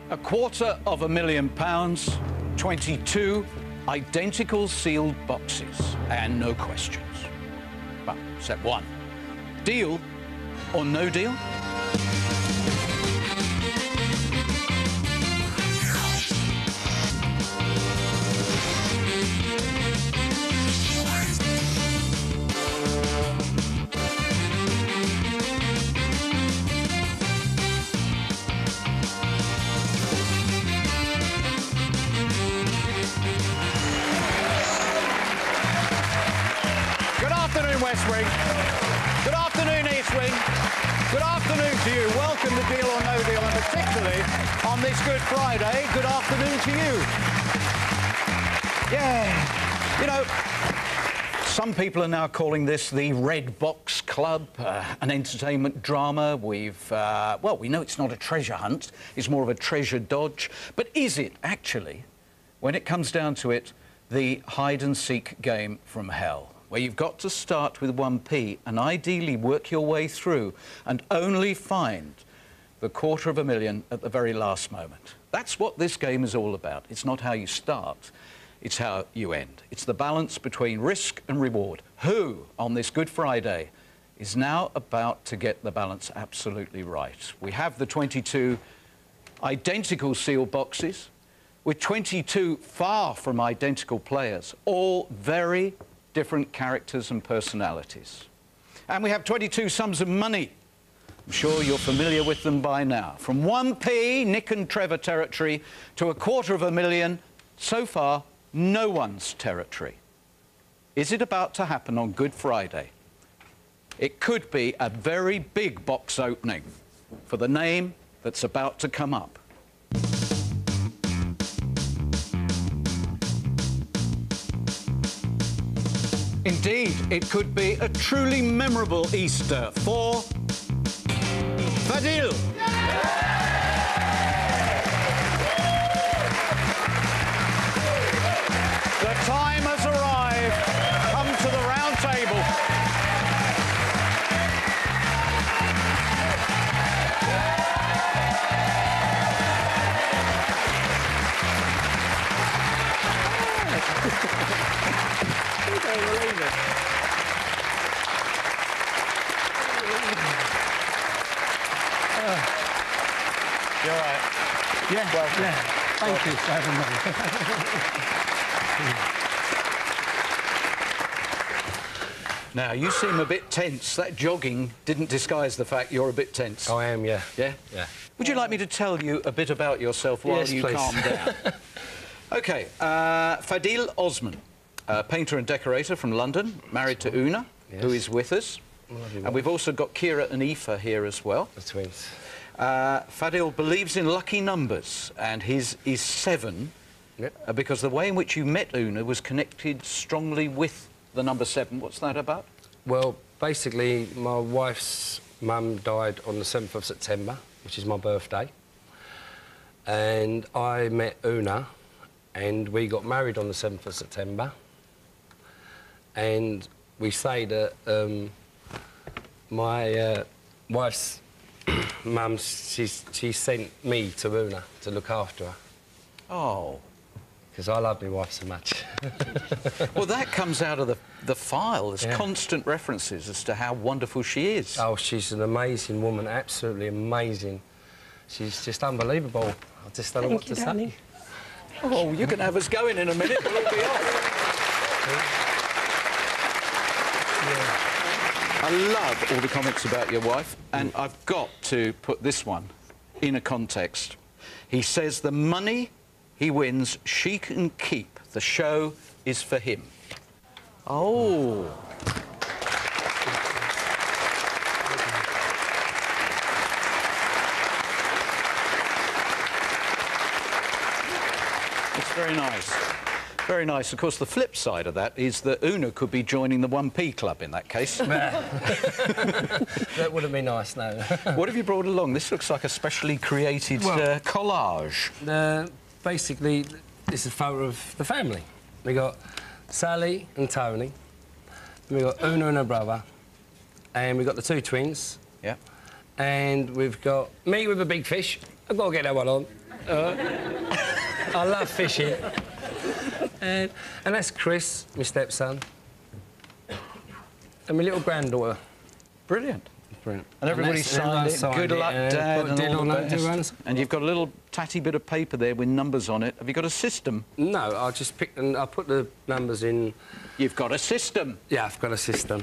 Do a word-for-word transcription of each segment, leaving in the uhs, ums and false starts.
A quarter of a million pounds, twenty-two identical sealed boxes, and no questions. Well, except one. Deal or no deal? West Wing. Good afternoon, East Wing. Good afternoon to you. Welcome to Deal or No Deal, and particularly on this Good Friday, good afternoon to you. Yeah, you know, some people are now calling this the Red Box Club, uh, an entertainment drama. We've, uh, well, we know it's not a treasure hunt, it's more of a treasure dodge. But is it actually, when it comes down to it, the hide-and-seek game from hell, where you've got to start with one p and ideally work your way through and only find the quarter of a million at the very last moment? That's what this game is all about. It's not how you start, it's how you end. It's the balance between risk and reward. Who, on this Good Friday, is now about to get the balance absolutely right? We have the twenty-two identical sealed boxes with twenty-two far from identical players, all very different characters and personalities. And we have twenty-two sums of money. I'm sure you're familiar with them by now. From one p, Nick and Trevor territory, to a quarter of a million, so far, no one's territory. Is it about to happen on Good Friday? It could be a very big box opening for the name that's about to come up. Indeed, it could be a truly memorable Easter for Fadil. The time has arrived. Come to the round table. I don't believe it. Uh, You're right. yeah, Welcome. yeah. Thank Welcome. you for having me. Now, you seem a bit tense. That jogging didn't disguise the fact you're a bit tense. I am, yeah. Yeah? Yeah. Would you like me to tell you a bit about yourself while Yes, you please. calm down? OK, uh, Fadil Osman, a painter and decorator from London, married to Una, yes. who is with us. Lovely and we've also got Kira and Aoife here as well. The twins. Uh, Fadil believes in lucky numbers, and his is seven, yep. uh, because the way in which you met Una was connected strongly with the number seven. What's that about? Well, basically, my wife's mum died on the seventh of September, which is my birthday. And I met Una, and we got married on the seventh of September. And we say that um, my uh, wife's mum, she's, she sent me to Una to look after her. Oh. Because I love my wife so much. Well, that comes out of the, the file. There's yeah. constant references as to how wonderful she is. Oh, she's an amazing woman, absolutely amazing. She's just unbelievable. I just don't know what you, to darling. say. Oh, you can have us going in a minute. We'll all be off. I love all the comments about your wife, and mm. I've got to put this one in a context. He says the money he wins, she can keep. The show is for him. Oh. It's very nice. Very nice. Of course, the flip side of that is that Una could be joining the one p club in that case. That wouldn't be nice, no. What have you brought along? This looks like a specially created well, uh, collage. Uh, basically, this is a photo of the family. We got Sally and Tony. We got Una and her brother. And we got the two twins. Yeah. And we've got me with a big fish. I've got to get that one on. Uh, I love fishing. And, and that's Chris, my stepson. And my little granddaughter. Brilliant. Brilliant. And everybody that's- signed everyone it. signed Good it, luck, uh, Dad, put and Dad all on the that, best. everyone's- And you've got a little tatty bit of paper there with numbers on it. Have you got a system? No, I just picked and I put the numbers in. You've got a system. Yeah, I've got a system.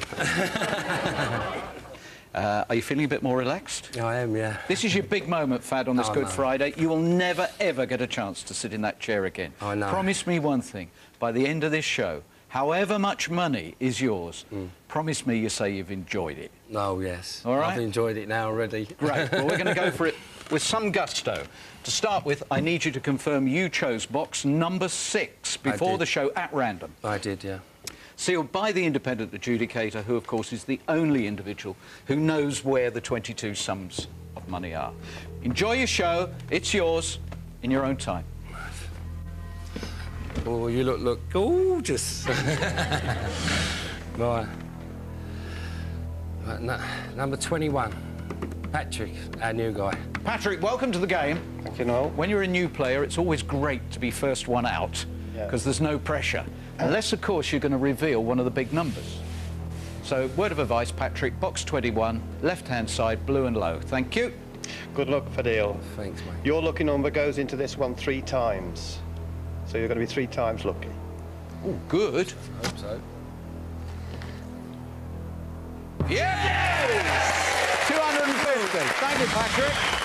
Uh, are you feeling a bit more relaxed? I am, yeah. This is your big moment, Fad, on this Oh, Good no. Friday. You will never, ever get a chance to sit in that chair again. I know. Promise me one thing. By the end of this show, however much money is yours, Mm. promise me you say you've enjoyed it. Oh, yes. All right. I've enjoyed it now already. Great. Well, we're going to go for it with some gusto. To start with, I need you to confirm you chose box number six before did. the show at random. I did, yeah. Sealed by the independent adjudicator, who, of course, is the only individual who knows where the twenty-two sums of money are. Enjoy your show. It's yours in your own time. Oh, you look, look gorgeous. Right. Right, no, number twenty-one. Patrick, our new guy. Patrick, welcome to the game. Thank you, Noel. When you're a new player, it's always great to be first one out, because Yeah. there's no pressure. Unless, of course, you're going to reveal one of the big numbers. So, word of advice, Patrick, box twenty-one, left-hand side, blue and low. Thank you. Good luck, Fadil. Thanks, mate. Your lucky number goes into this one three times. So you're going to be three times lucky. Oh, good. I hope so. Yes! two hundred fifty. Thank you, Patrick.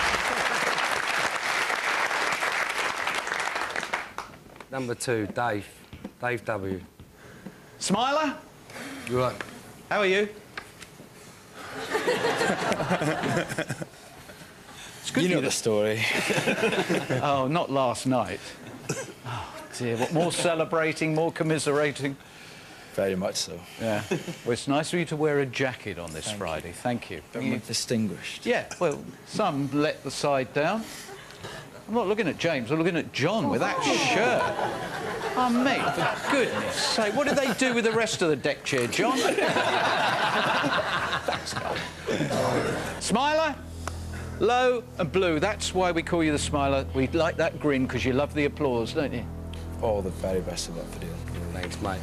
Number two, Dave. Dave W. Smiler, You right? how are you? It's good You know you- the story. Oh, not last night. Oh, dear. What, more celebrating, more commiserating? Very much so. Yeah. Well, it's nice of you to wear a jacket on this Thank Friday. you. Thank you. Very You- much distinguished. Yeah, well, some let the side down. I'm not looking at James, I'm looking at John with that shirt. Oh, mate, for goodness sake, what did they do with the rest of the deck chair, John? Thanks, guy. Smiler, low and blue. That's why we call you the Smiler. We like that grin because you love the applause, don't you? All the very best of luck for you. Thanks, mate.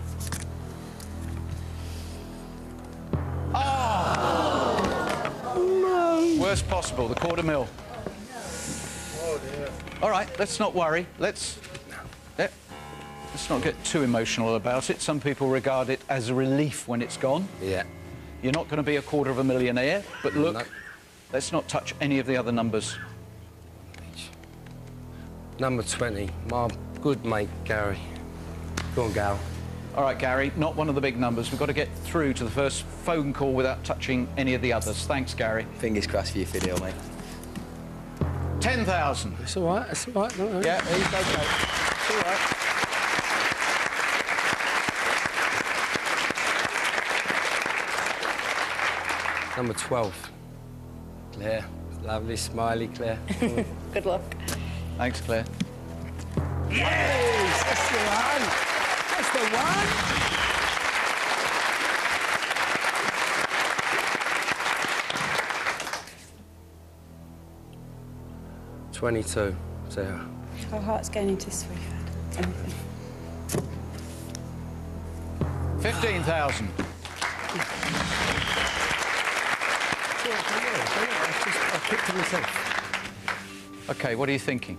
Worst possible, the quarter mil. All right, let's not worry. Let's let, let's not get too emotional about it. Some people regard it as a relief when it's gone. Yeah. You're not going to be a quarter of a millionaire, but look, No. let's not touch any of the other numbers. Number twenty, my good mate, Gary. Go on, Gal. All right, Gary, not one of the big numbers. We've got to get through to the first phone call without touching any of the others. Thanks, Gary. Fingers crossed for your video, mate. ten thousand. It's all right, it's all right. No, no. Yeah, he's okay. It's all right. Number twelve. Claire. Lovely, smiley Claire. Good luck. Thanks, Claire. Yes, that's the one. That's the one. twenty-two, Sarah. Our heart's going into this weekend. Anything. fifteen thousand. I picked it myself. Okay, what are you thinking?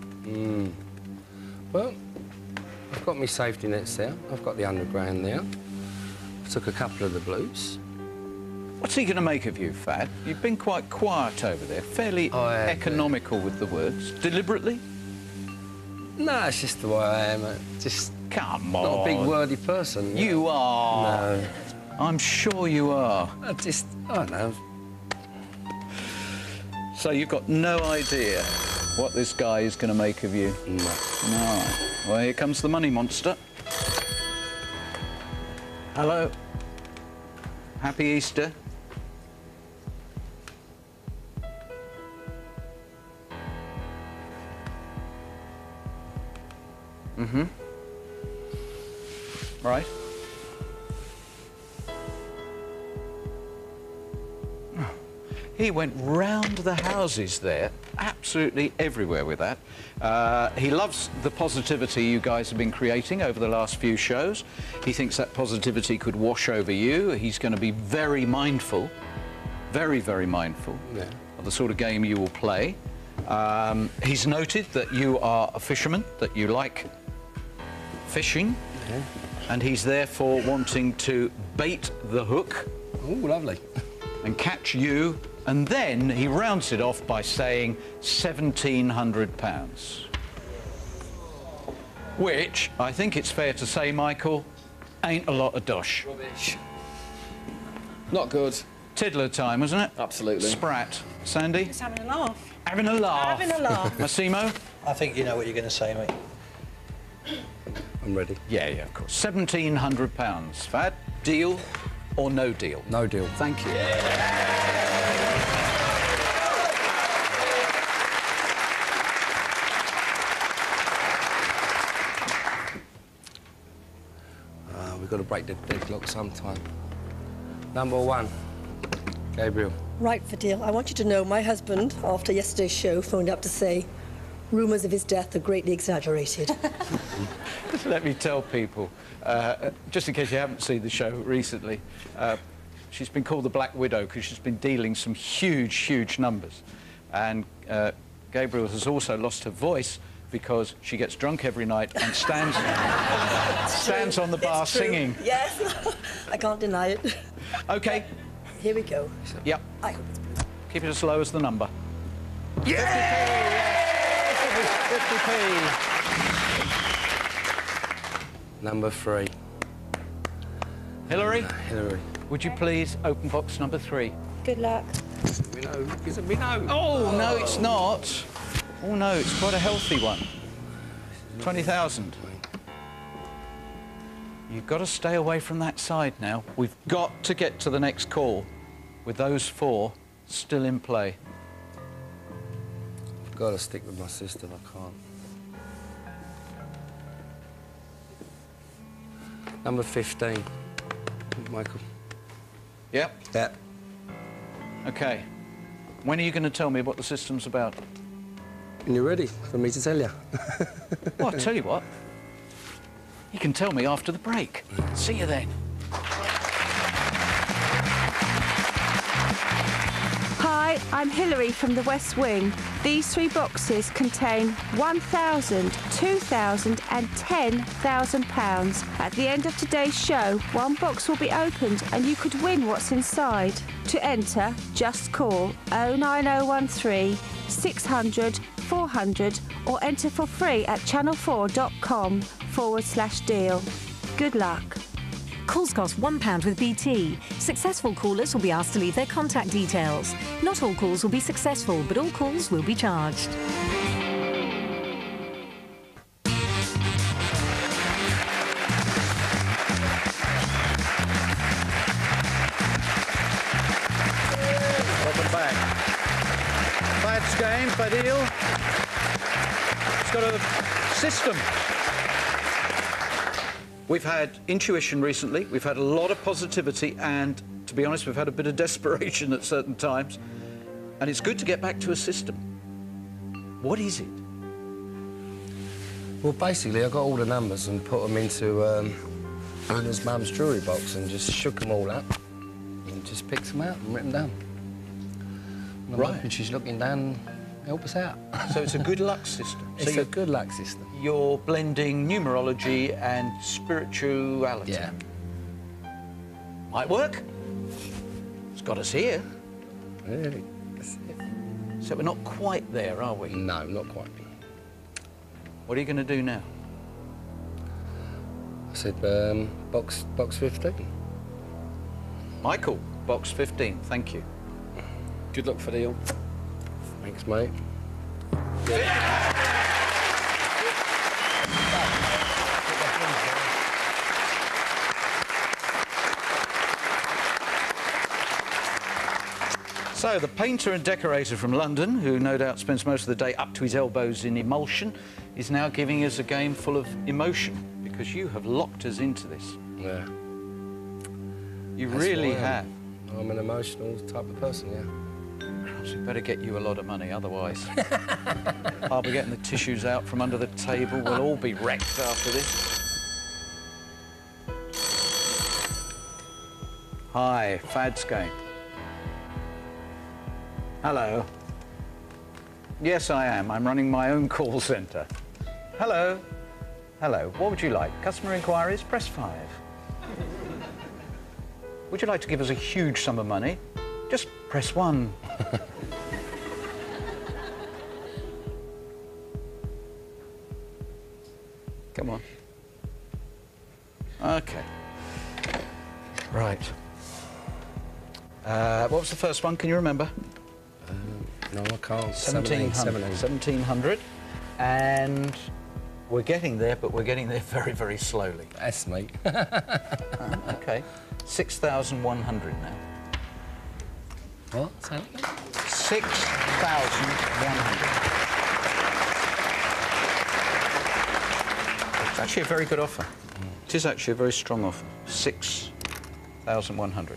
Well, I've got my safety nets there. I've got the underground there. I took a couple of the blues. What's he going to make of you, Fad? You've been quite quiet over there, fairly I have, economical with the words. Deliberately? No, it's just the way I am. uh, Just Come not on. a big wordy person. You are. No. I'm sure you are. I just, I don't know. So you've got no idea what this guy is going to make of you? No. No. Well, here comes the money monster. Hello. Happy Easter. Mm-hmm. Right. He went round the houses there absolutely everywhere with that. Uh, he loves the positivity you guys have been creating over the last few shows. He thinks that positivity could wash over you. He's going to be very mindful, very, very mindful Yeah. of the sort of game you will play. Um, he's noted that you are a fisherman, that you like fishing, Yeah. and he's therefore wanting to bait the hook Oh, lovely. and catch you, and then he rounds it off by saying seventeen hundred pounds. Which, I think it's fair to say, Michael, ain't a lot of dosh. Rubbish. Not good. Tiddler time, wasn't it? Absolutely. Sprat. Sandy? Just having a laugh. Having a laugh. Having a laugh. Massimo? I think you know what you're going to say, mate. I'm ready. Yeah, yeah, of course. seventeen hundred pounds. Fad, deal or no deal? No deal. Thank you. Uh, we've got to break the deadlock sometime. Number one, Gabriel. Right, Fadil, I want you to know my husband, after yesterday's show, phoned up to say rumours of his death are greatly exaggerated. Let me tell people, uh, just in case you haven't seen the show recently, uh, she's been called the Black Widow because she's been dealing some huge, huge numbers. And uh, Gabriel has also lost her voice because she gets drunk every night and stands, stands on the bar It's true. singing. Yes, I can't deny it. OK, Here we go. yep, I hope it's blue. keep it as low as the number. fifty p. Number three, Hillary, Hillary. would you please open box number three? Good luck. We know, because we know. Oh, no, it's not. Oh, no, it's quite a healthy one. twenty thousand. You've got to stay away from that side now. We've got to get to the next call with those four still in play. I've got to stick with my system, I can't. Number fifteen, Michael. Yep. Yep. OK. When are you going to tell me what the system's about? And you ready for me to tell you? Well, I'll tell you what. You can tell me after the break. See you then. Hi, I'm Hillary from the West Wing. These three boxes contain one thousand, two thousand and ten thousand pounds. At the end of today's show, one box will be opened and you could win what's inside. To enter, just call oh nine oh one three, six hundred, four hundred or enter for free at channel four dot com forward slash deal. Good luck. Calls cost one pound with B T. Successful callers will be asked to leave their contact details. Not all calls will be successful, but all calls will be charged. Welcome back. Fad's game, Fadil. It's got a system. We've had intuition recently, we've had a lot of positivity, and to be honest, we've had a bit of desperation at certain times. And it's good to get back to a system. What is it? Well, basically, I got all the numbers and put them into um, Una's mum's jewellery box and just shook them all up and just picked them out and written them down. And I'm Right. hoping she's looking down to help us out. So it's a good luck system. It's so a good luck system. you're blending numerology and spirituality. Yeah. Might work. It's got us here. Really? That's it. So we're not quite there, are we? No, not quite. What are you going to do now? I said, um, box, box fifteen. Michael, box fifteen, thank you. Good luck, Fadil. Thanks, mate. So, the painter and decorator from London, who no doubt spends most of the day up to his elbows in emulsion, is now giving us a game full of emotion, because you have locked us into this. Yeah. You That's really why I'm- have. I'm an emotional type of person, yeah. So we better get you a lot of money, otherwise I'll be getting the tissues out from under the table. We'll all be wrecked after this. Hi, Fad's game. Hello. Yes, I am. I'm running my own call centre. Hello. Hello. What would you like? Customer inquiries? Press five. Would you like to give us a huge sum of money? Just press one. Come on. OK. Right. Uh, what was the first one? Can you remember? Um, no, I can't. seventeen hundred. seventeen hundred. And we're getting there, but we're getting there very, very slowly. That's me. uh, OK. six thousand one hundred now. What? Say that again? six thousand one hundred. It's actually a very good offer. Mm. It is actually a very strong offer. six thousand one hundred.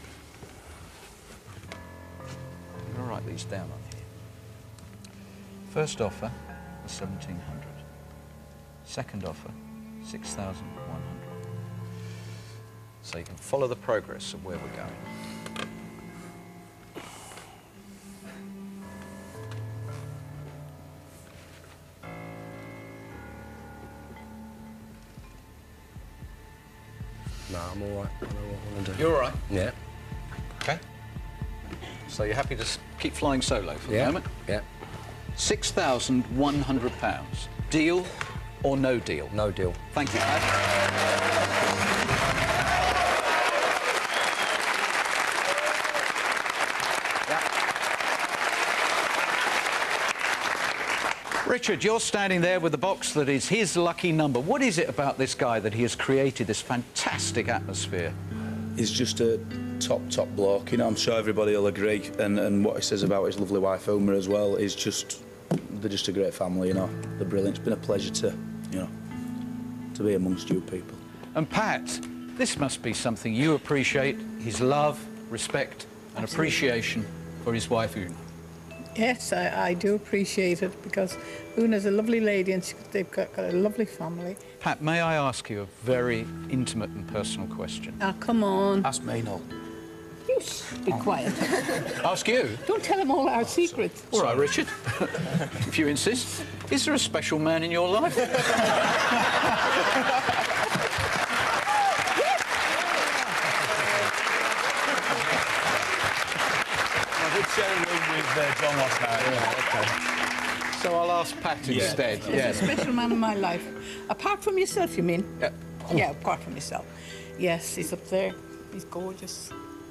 I'm going to write these down on here. First offer was seventeen hundred. Second offer, six thousand one hundred. So you can follow the progress of where we're going. No, I'm all right. I know what I want to do. You're all right? Yeah. OK. So you're happy to s keep flying solo for yeah. the moment? Yeah. six thousand one hundred pounds. Deal or no deal? No deal. Thank you, Pat. Richard, you're standing there with the box that is his lucky number. What is it about this guy that he has created this fantastic atmosphere? He's just a top, top bloke. You know, I'm sure everybody will agree. And, and what he says about his lovely wife, Uma, as well, is just... They're just a great family, you know. They're brilliant. It's been a pleasure to, you know, to be amongst you people. And Pat, this must be something you appreciate, his love, respect and Absolutely. Appreciation for his wife, Una. Yes, I, I do appreciate it, because Una's a lovely lady and she, they've got, got a lovely family. Pat, may I ask you a very intimate and personal question? Ah, come on. Ask me, no. You shh, be quiet. Ask you? Don't tell him all our secrets. All right, Richard, if you insist. Is there a special man in your life? Sharing room with uh, John last night. Yeah, okay. So I'll ask Pat Yeah. instead. He's Yeah. a special man in my life. Apart from yourself, you mean? Yeah. Yeah, apart from yourself. Yes, he's up there. He's gorgeous.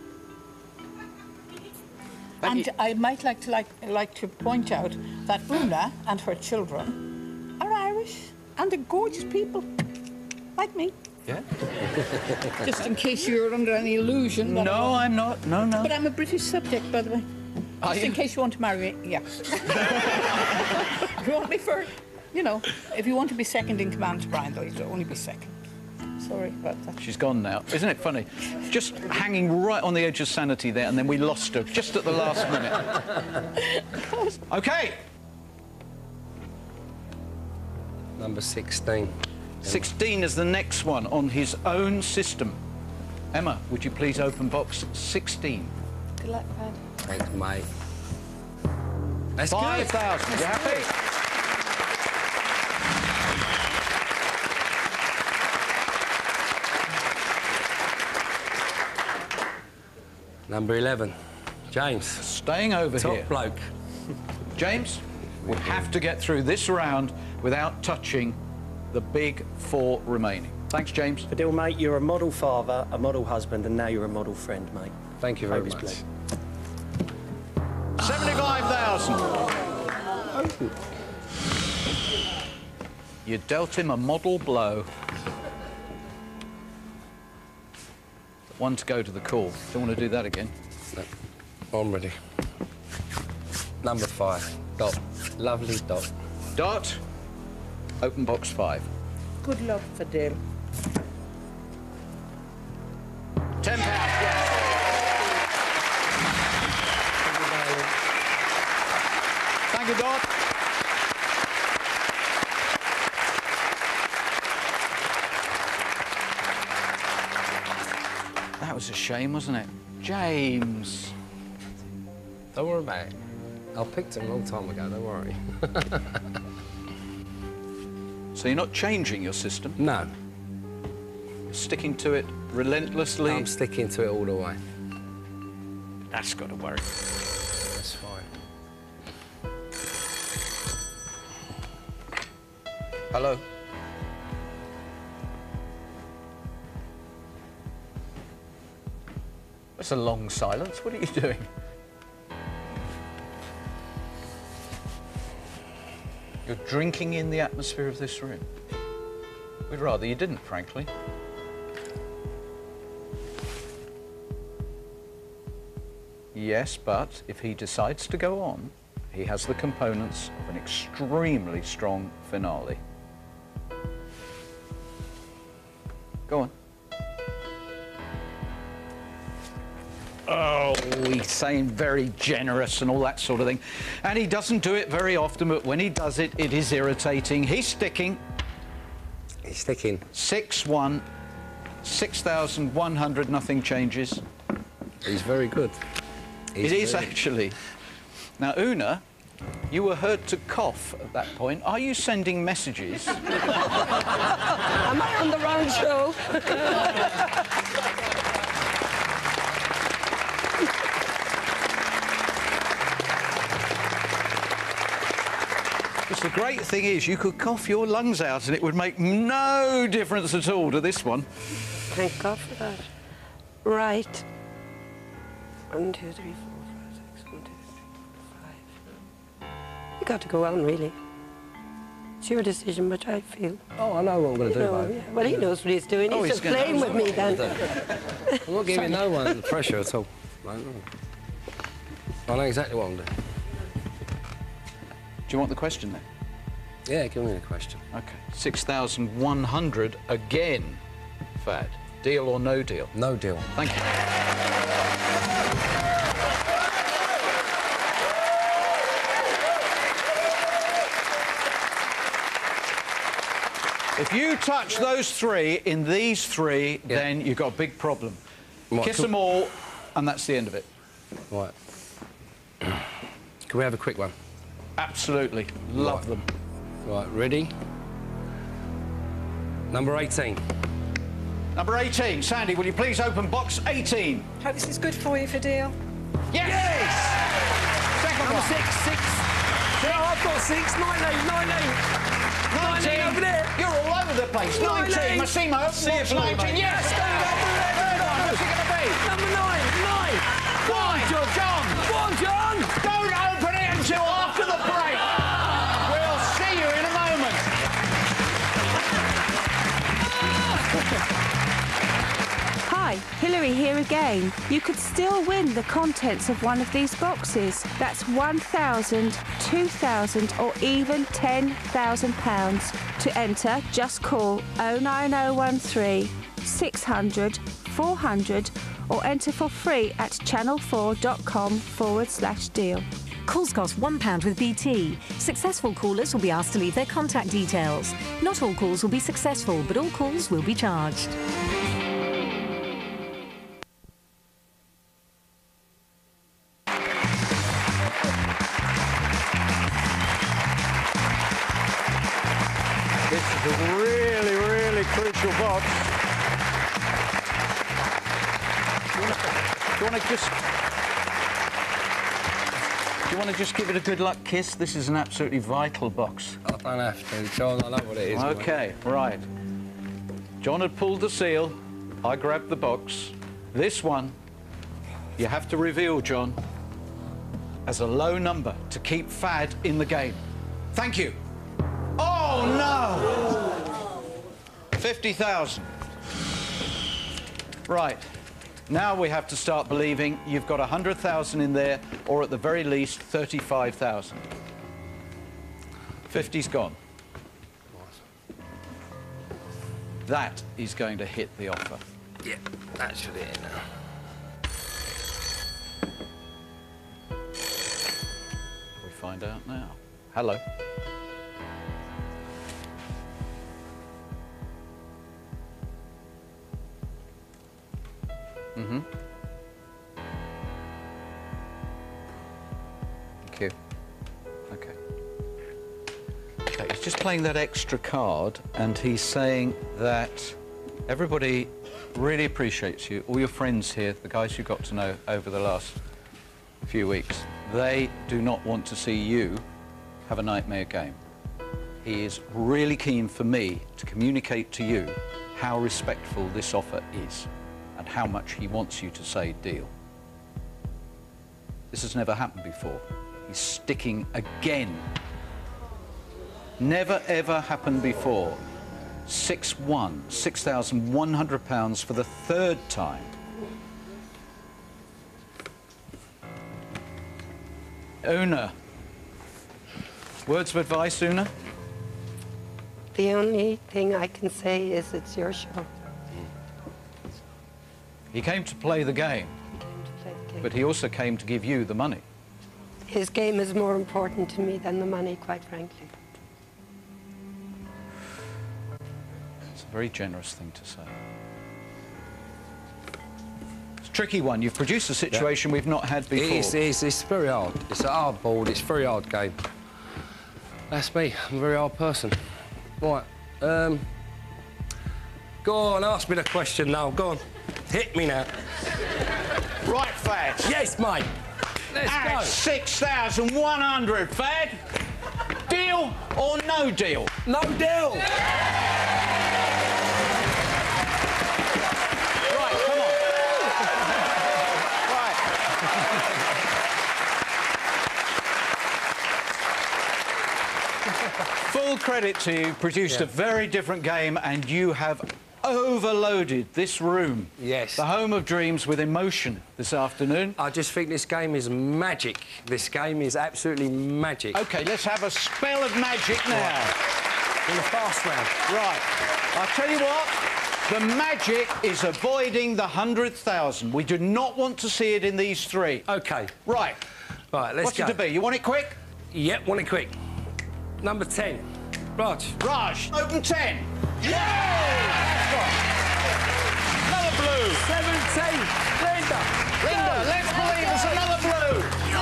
Thank and you. I might like to like like to point out that Una and her children are Irish and they're gorgeous people, like me. Yeah. Just in case you're under any illusion. that No, I'm not. No, no. But I'm a British subject, by the way. Are Just you? in case you want to marry me, yeah. If you want me for, you know, if you want to be second in command to Brian, though, you'd only be second. Sorry about that. She's gone now. Isn't it funny? Just hanging right on the edge of sanity there, and then we lost her just at the last minute. OK. Number sixteen. sixteen is the next one on his own system. Emma, would you please open box sixteen? Good luck, Fad. Thanks, mate. That's five thousand. You That's happy? Number eleven. James. Staying over Top here. bloke. James, we have to get through this round without touching the big four remaining. Thanks, James. Fadil, mate, you're a model father, a model husband, and now you're a model friend, mate. Thank you very Hope it's much. blessed. seventy-five thousand. You dealt him a model blow. One to go to the call. Don't want to do that again. No. I'm ready. Number five. Dot. Lovely Dot. Dot. Open box five. Good luck, Fadil. Ten pounds. Thank you, Don. That was a shame, wasn't it? James. Don't worry about it. I picked him a long time ago, don't worry. So you're not changing your system? No. You're sticking to it relentlessly? I'm sticking to it all the way. That's got to worry. That's fine. Hello? It's a long silence. What are you doing? You're drinking in the atmosphere of this room. We'd rather you didn't, frankly. Yes, but if he decides to go on, he has the components of an extremely strong finale. Go on. Oh, he's saying very generous and all that sort of thing. And he doesn't do it very often, but when he does it, it is irritating. He's sticking. He's sticking. six one, six thousand one hundred, nothing changes. He's very good. He's It is very... actually. Now, Una, you were heard to cough at that point. Are you sending messages? Am I on the wrong show? Because the great thing is you could cough your lungs out and it would make no difference at all to this one. Thank God for that. Right. One, two, three, four, five, six, one, two, three, five. You got to go on, really. It's your decision, but I feel. Oh, I know what I'm going to do, know, babe. yeah. Well, he knows what he's doing. Oh, he's, he's just playing with me then. I'm not giving no one pressure at all. I know exactly what I'm doing. Do you want the question then? Yeah, give me the question. OK. six thousand one hundred again, Fad. Deal or no deal? No deal. Thank you. If you touch those three in these three, yeah. then you've got a big problem. Right, Kiss cool. them all, and that's the end of it. Right. Can we have a quick one? Absolutely. Love Right. them. Right, ready? Number eighteen. Number eighteen. Sandy, will you please open box eighteen? Hope this is good for you, Fadil. Yes! yes! Second Number one. six, six. No, I've got six. nineteen, nineteen. nineteen over there. You're all over the place. nineteen. Massimo, box nineteen. Yes! Third one. What's it going to be? Number nine, nine. Nine. John. John. Go on, John. Don't open it until after the break. We'll see you in a moment. Hi, Hillary here again. You could still win the contents of one of these boxes. That's one thousand, two thousand or even ten thousand pounds. To enter, just call oh nine oh one three, six hundred, four hundred or enter for free at channel4.com forward slash deal. Calls cost one pound with B T. Successful callers will be asked to leave their contact details. Not all calls will be successful, but all calls will be charged. This is a really, really crucial box. Do you want to just... Do you want to just give it a good luck kiss? This is an absolutely vital box. I don't have to, John. I know what it is. OK, mate. Right. John had pulled the seal. I grabbed the box. This one, you have to reveal, John, as a low number to keep Fad in the game. Thank you. Oh, no! fifty thousand. Right. Now we have to start believing you've got one hundred thousand in there, or at the very least, thirty-five thousand. fifty's gone. That is going to hit the offer. Yeah, that should hit it now. We find out now. Hello. Mm-hmm. Thank you. Okay. Okay, he's just playing that extra card, and he's saying that everybody really appreciates you. All your friends here, the guys you got to know over the last few weeks, they do not want to see you have a nightmare game. He is really keen for me to communicate to you how respectful this offer is and how much he wants you to say deal. This has never happened before. He's sticking again. Never ever happened before. six one, six thousand one hundred pounds for the third time. Una. Words of advice, Una? The only thing I can say is it's your show. He came to play the game, He came to play the game. but he also came to give you the money. His game is more important to me than the money, quite frankly. It's a very generous thing to say. It's a tricky one. You've produced a situation yeah. we've not had before. It is, it is, it's very hard. It's a hard board, it's a very hard game. That's me, I'm a very hard person. Right, um... go on, ask me the question now, go on. Hit me now. Right, Fad. Yes, mate. Let's At go. six thousand one hundred, Fad. Deal or no deal? No deal. Right, come on. Right. Full credit to you. Produced Yeah. a very different game, and you have overloaded this room. Yes. The home of dreams with emotion this afternoon. I just think this game is magic. This game is absolutely magic. OK, let's have a spell of magic now. Right. In the fast round. Right. I'll tell you what, the magic is avoiding the one hundred thousand. We do not want to see it in these three. OK. Right. Right, let's What's go. it to be? You want it quick? Yep, want it quick. Number ten. Raj. Raj, open ten. Yeah! Another blue. seventeen. Linda. Linda, Go. let's believe it's another blue.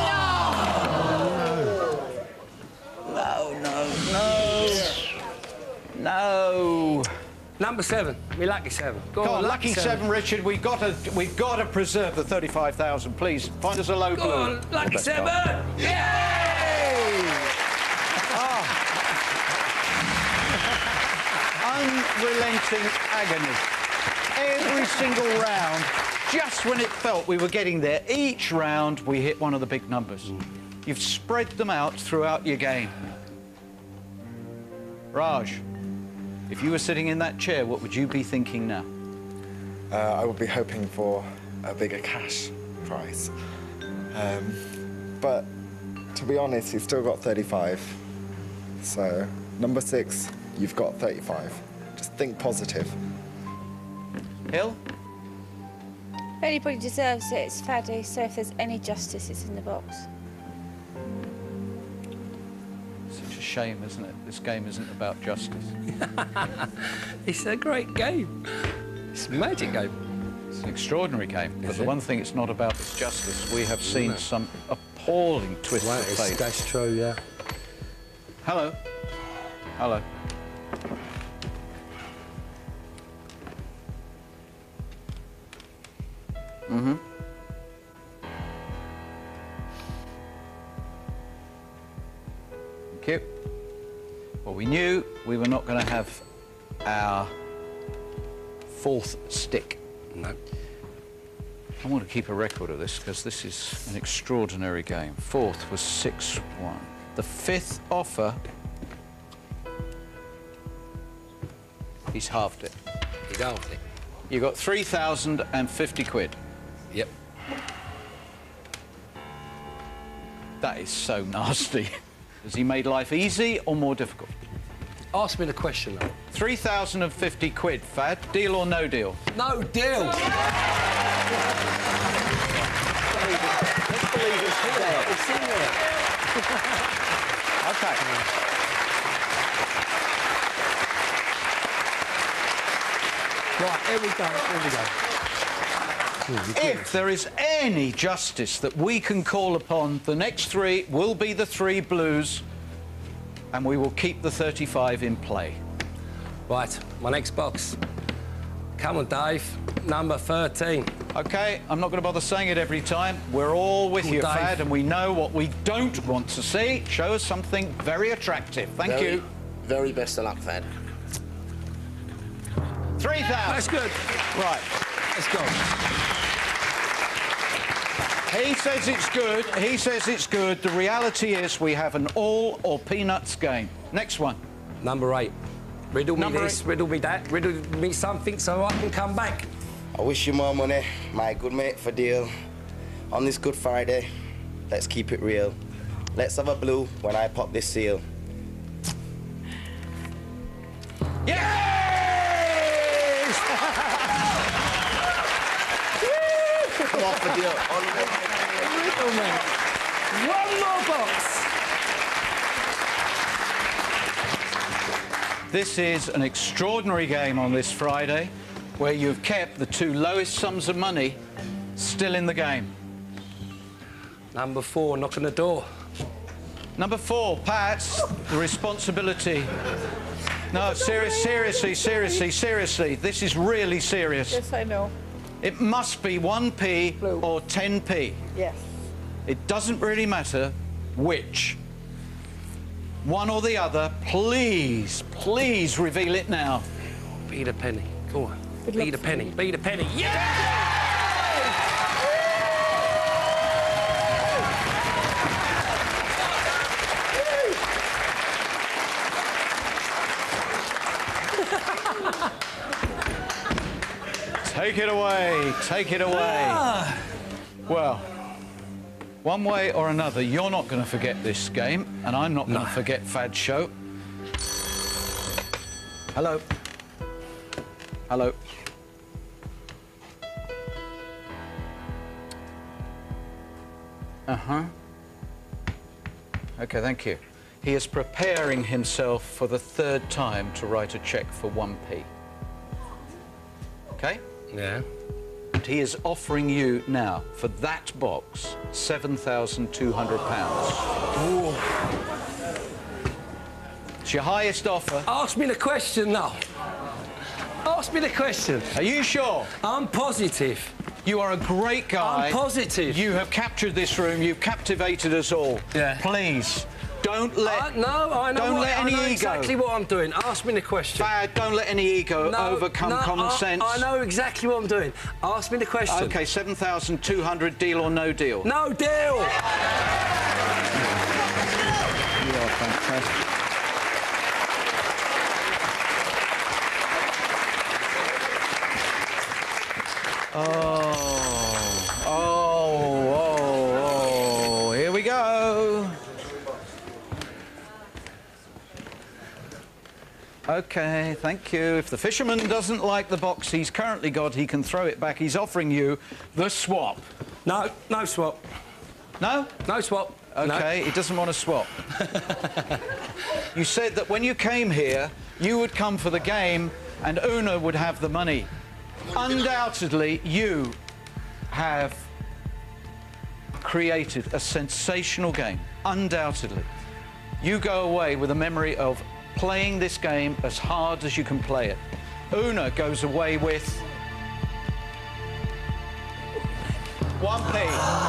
No! No, no, no. No. Number seven. Me lucky seven. Go, Come on, on, lucky seven. seven, Richard. We've got to, we've got to preserve the thirty-five thousand. Please find us a low Go blue. on, lucky seven. Yay! Oh. Unrelenting agony. Every single round, just when it felt we were getting there, each round we hit one of the big numbers. Mm. You've spread them out throughout your game. Raj, if you were sitting in that chair, what would you be thinking now? Uh, I would be hoping for a bigger cash prize. Um, but to be honest, you've still got thirty-five. So, number six, you've got thirty-five. Just think positive. Hill? If anybody deserves it, it's Fadil, so if there's any justice, it's in the box. Such a shame, isn't it? This game isn't about justice. It's a great game. It's a magic game. It's an extraordinary game. But Is the it? one thing it's not about is justice. We have seen No. some appalling twists Well, of it's- fate. that's true, yeah. Hello. Hello. Mm-hmm. Thank you. Well, we knew we were not going to have our fourth stick. No. I want to keep a record of this because this is an extraordinary game. Fourth was six one. The fifth offer, he's halved it. He's halved it. You got three thousand fifty quid. Yep. That is so nasty. Has he made life easy or more difficult? Ask me the question, though. three thousand fifty quid, Fad. Deal or no deal? No deal. Let's believe it's there. It's in there. OK. Right, here we go, here we go. If there is any justice that we can call upon, the next three will be the three blues, and we will keep the thirty-five in play. Right, my next box. Come on, Dave. Number thirteen. OK, I'm not going to bother saying it every time. We're all with Cool, you, Dave. Fad, and we know what we don't want to see. Show us something very attractive. Thank very, you. Very best of luck, Fad. three thousand. That's good. Right. Let's go. He says it's good. He says it's good. The reality is we have an all or peanuts game. Next one. Number eight. Riddle me Number this, eight. riddle me that, riddle me something so I can come back. I wish you more money, my good mate Fadil. On this Good Friday, let's keep it real. Let's have a blue when I pop this seal. Yes! Come on, Fadil. Riddle me. One more box. This is an extraordinary game on this Friday, where you've kept the two lowest sums of money still in the game. Number four, knock on the door. Number four, Pat, the responsibility. No, serious, seriously, seriously, seriously. This is really serious. Yes, I know. It must be one p Blue. or ten p. Yes. It doesn't really matter which. One or the other. Please, please reveal it now. Be the penny. Go on. Good Be luck the to penny. you. Be the penny. Yeah! Take it away, take it away. Ah. Well, one way or another, you're not going to forget this game, and I'm not going to No. forget Fad's show. Hello. Hello. Uh-huh. OK, thank you. He is preparing himself for the third time to write a cheque for one p. OK? Yeah. And he is offering you now, for that box, seven thousand two hundred pounds. It's your highest offer. Ask me the question now. Ask me the question. Are you sure? I'm positive. You are a great guy. I'm positive. You have captured this room. You've captivated us all. Yeah. Please, don't let... I, no, I know, don't what, let any I know ego... exactly what I'm doing. Ask me the question. Fad, don't let any ego No, overcome no, common I, sense. I know exactly what I'm doing. Ask me the question. OK, seven thousand two hundred, deal or no deal? No deal! You are fantastic. Oh, oh, oh, oh, here we go. OK, thank you. If the fisherman doesn't like the box he's currently got, he can throw it back. He's offering you the swap. No, no swap. No? No swap. OK, No. he doesn't want to swap. You said that when you came here, you would come for the game and Una would have the money. Undoubtedly, you have created a sensational game. Undoubtedly. You go away with a memory of playing this game as hard as you can play it. Una goes away with one p.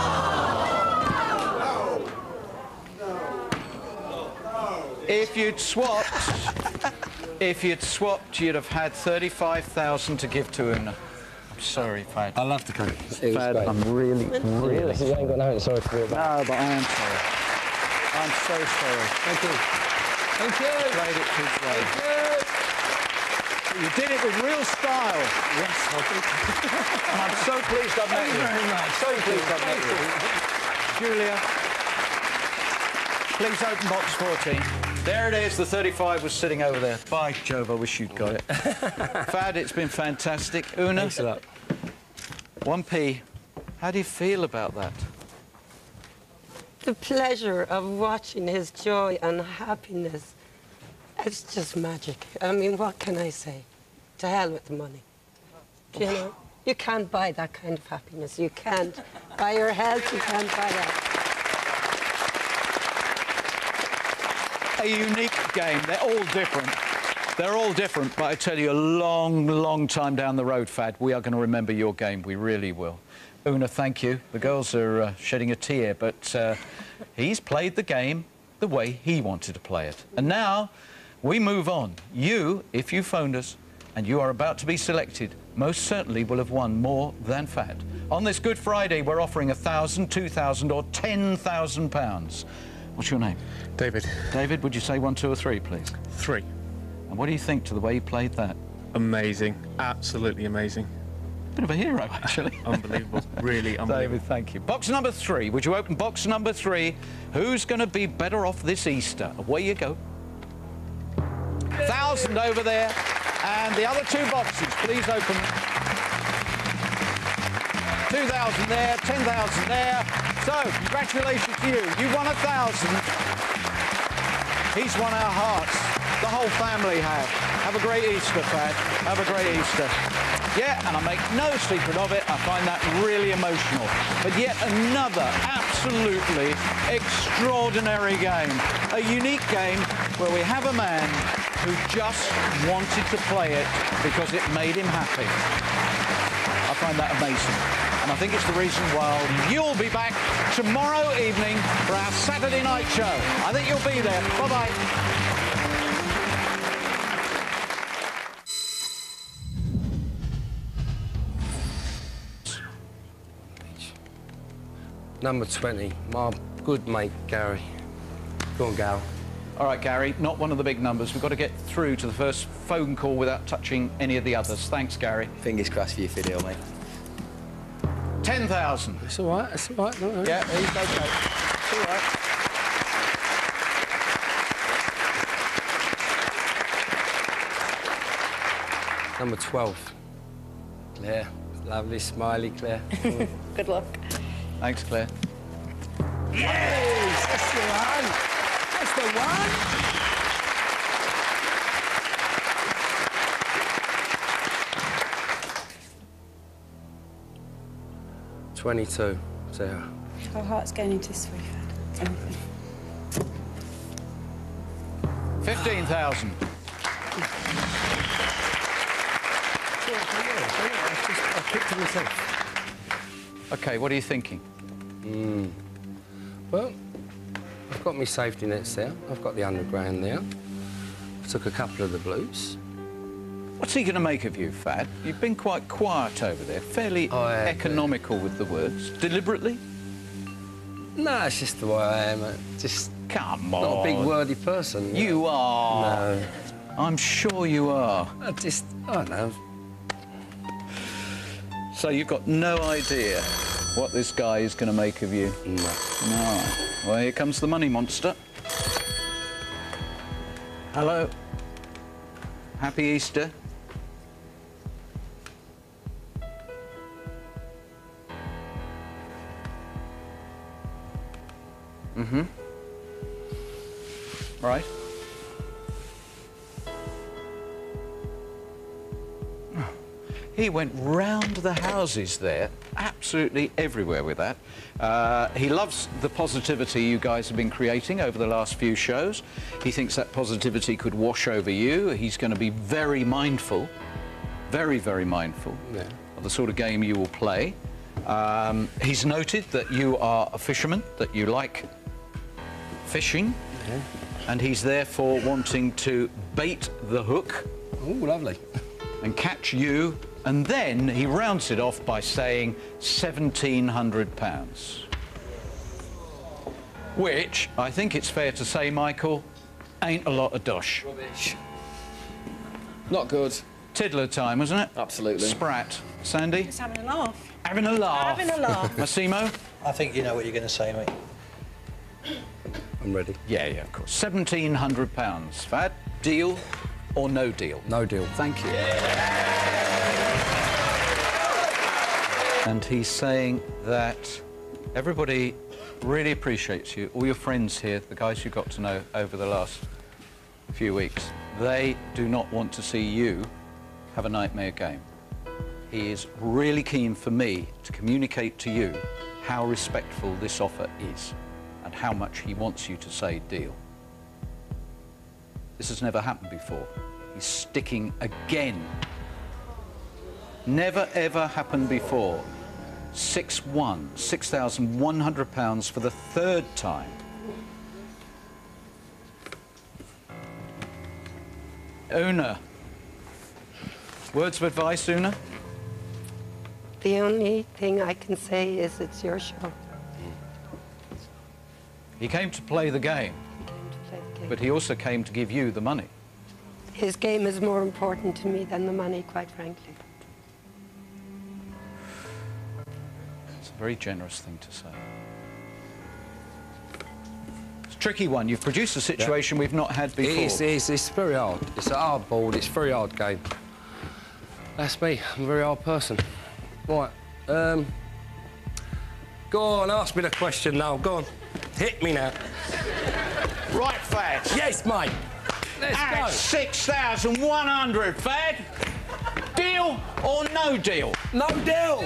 If you'd swapped, if you'd swapped, you'd have had thirty-five thousand to give to Una. I'm sorry, Fad. I love the game. Fad, I'm really, really. You ain't got nothing sorry for me about. No, but I am sorry. I'm so sorry. Thank you. Thank you. Played it too slow. You did it with real style. Yes, I did. And I'm so pleased I've met you. Thank you very much. So pleased I've met you. Julia, please open box fourteen. There it is, the thirty-five was sitting over there. By Jove, I wish you'd got it. Fad, it's been fantastic. Una, Thanks a lot. one p. How do you feel about that? the pleasure of watching his joy and happiness, it's just magic. I mean, what can I say? To hell with the money. You know, you can't buy that kind of happiness. You can't buy your health, you can't buy that. A unique game. They're all different. They're all different, but I tell you, a long, long time down the road, Fad, we are going to remember your game. We really will. Una, thank you. The girls are uh, shedding a tear, but uh, he's played the game the way he wanted to play it. And now we move on. You, if you phoned us and you are about to be selected, most certainly will have won more than Fad. On this Good Friday, we're offering a thousand, two thousand, or ten thousand pounds. What's your name? David. David, would you say one, two, or three, please? Three. And what do you think to the way he played that? Amazing. Absolutely amazing. Bit of a hero, actually. Unbelievable. Really unbelievable. David, thank you. Box number three. Would you open box number three? Who's going to be better off this Easter? Away you go. Thousand over there. And the other two boxes, please open. two thousand there, ten thousand there. So, congratulations to you. You won a thousand. He's won our hearts. The whole family have. Have a great Easter, Fad. Have a great Easter. Yeah, and I make no secret of it. I find that really emotional. But yet another absolutely extraordinary game. A unique game where we have a man who just wanted to play it because it made him happy. I find that amazing. And I think it's the reason why you'll be back tomorrow evening for our Saturday night show. I think you'll be there. Bye-bye. Number twenty, my good mate, Gary. Go on, Gal. All right, Gary, not one of the big numbers. We've got to get through to the first phone call without touching any of the others. Thanks, Gary. Fingers crossed for you, Fadil, mate. ten thousand. It's all right, it's all right. No, no. Yeah, he's okay. It's all right. Number twelve. Claire. Lovely, smiley Claire. Good luck. Thanks, Claire. Yes! That's the one! That's the one! twenty-two, Sarah. Our heart's going into this three, Fad. Anything. fifteen thousand. OK, what are you thinking? Mm. Well, I've got my safety nets there. I've got the underground there. I took a couple of the blues. What's he going to make of you, Fad? You've been quite quiet over there, fairly have, economical with the words. Deliberately? No, it's just the way I am. I'm just Come on. Not a big wordy person. You know. are. No. I'm sure you are. I just, I don't know. So you've got no idea what this guy is going to make of you? No. No. Well, here comes the money monster. Hello. Happy Easter. Mm-hmm. Right. He went round the houses there, absolutely everywhere with that. Uh, he loves the positivity you guys have been creating over the last few shows. He thinks that positivity could wash over you. He's going to be very mindful, very, very mindful yeah. of the sort of game you will play. Um, he's noted that you are a fisherman, that you like fishing, yeah. and he's therefore wanting to bait the hook. Oh, lovely. And catch you. And then he rounds it off by saying seventeen hundred pounds. Which, I think it's fair to say, Michael, ain't a lot of dosh. Rubbish. Not good. Tiddler time, wasn't it? Absolutely. Sprat. Sandy? Just having a laugh. Having a laugh. Having a laugh. Massimo? I think you know what you're going to say, mate. I'm ready. Yeah, yeah, of course. seventeen hundred pounds. Fad, deal or no deal? No deal. Thank you. And he's saying that everybody really appreciates you. All your friends here, the guys you got to know over the last few weeks, they do not want to see you have a nightmare game. He is really keen for me to communicate to you how respectful this offer is and how much he wants you to say deal. This has never happened before. He's sticking again. Never ever happened before. six one, six thousand one hundred pounds for the third time. Una. Words of advice, Una? The only thing I can say is it's your show. He came to play the game, Play the game. but he also came to give you the money. His game is more important to me than the money, quite frankly. It's a very generous thing to say. It's a tricky one. You've produced a situation yeah. we've not had before. It is, it is, it's very hard. It's a hard ball, it's a very hard game. That's me, I'm a very hard person. Right, um... go on, ask me the question now, go on. Hit me now. Right, Fad. Yes, mate. Let's At go. six thousand one hundred, Fad. Deal or no deal? No deal.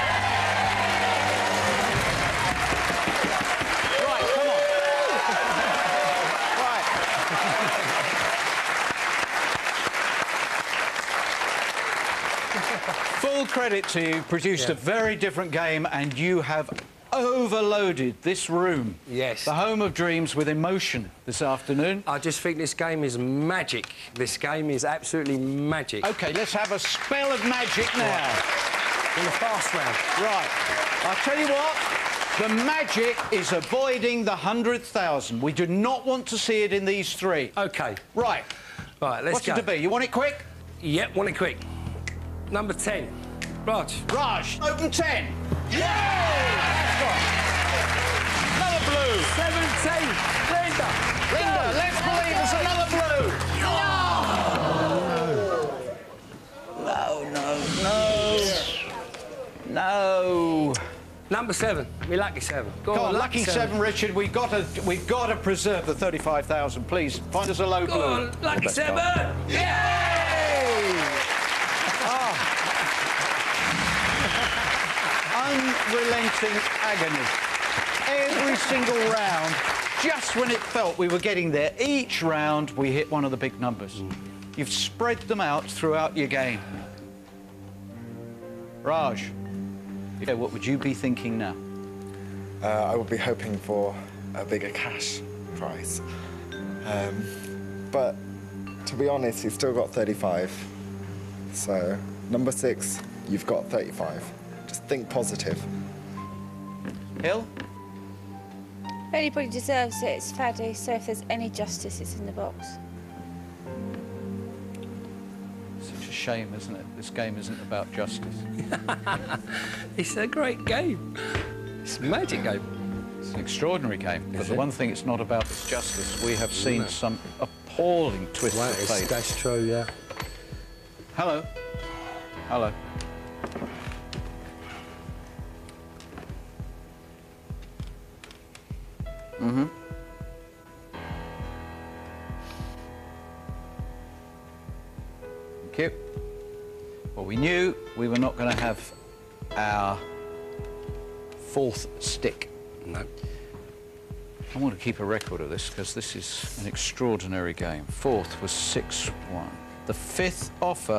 Right, come on. Right. Full credit to you. Produced Yeah. a very different game, and you have overloaded this room. Yes. The home of dreams with emotion this afternoon. I just think this game is magic. This game is absolutely magic. OK, let's have a spell of magic now. Right. In the fast round. Right. I'll tell you what, the magic is avoiding the one hundred thousand. We do not want to see it in these three. OK. Right. Right, let's What's go. it to be? You want it quick? Yep, want it quick. Number ten. Raj. Raj, open ten. Yeah! Another blue. seventeen. Linda. Linda, Go. let's believe it's another blue. No. No, no, no. No. Number seven. Me lucky seven. Go Come on, on, lucky seven. seven, Richard. We've got to, we've got to preserve the thirty-five thousand. Please find us a low Go blue. on, lucky seven. Yay! Oh. Unrelenting agony. Every single round, just when it felt we were getting there, each round we hit one of the big numbers. Mm. You've spread them out throughout your game. Raj, yeah, what would you be thinking now? Uh, I would be hoping for a bigger cash prize. Um, but to be honest, you've still got thirty-five. So, number six, you've got thirty-five. Just think positive. Hill? If anybody deserves it, it's Fadil, so if there's any justice, it's in the box. Such a shame, isn't it? This game isn't about justice. It's a great game. It's a magic game. It's an extraordinary game. But Is the it? one thing it's not about is justice. We have seen No. some appalling twists Well, of it's- fate. that's true, yeah. Hello. Hello. Mm-hmm. Thank you. Well, we knew we were not going to have our fourth stick. No. I want to keep a record of this because this is an extraordinary game. Fourth was six one. The fifth offer,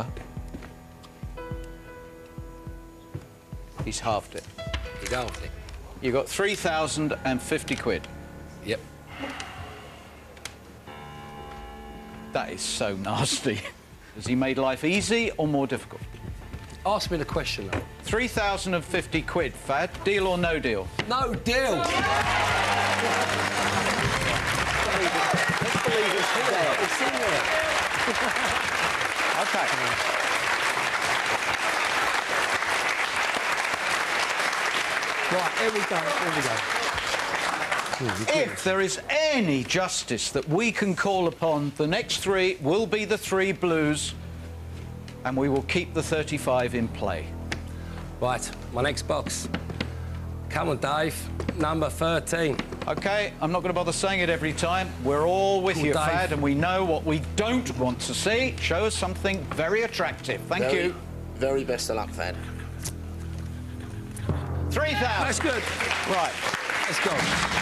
he's halved it. He's halved it. You got three thousand fifty quid. Yep. That is so nasty. Has he made life easy or more difficult? Ask me the question, though. three thousand fifty quid, Fad. Deal or no deal? No deal. Let's believe it's there. It's in there. OK. Right, here we go, here we go. If there is any justice that we can call upon, the next three will be the three blues, and we will keep the thirty-five in play. Right, my next box. Come on, Dave. Number thirteen. OK, I'm not going to bother saying it every time. We're all with Cool, you, Dave. Fad, and we know what we don't want to see. Show us something very attractive. Thank Very, you. Very best of luck, Fad. three thousand. That's good. Right. Let's go.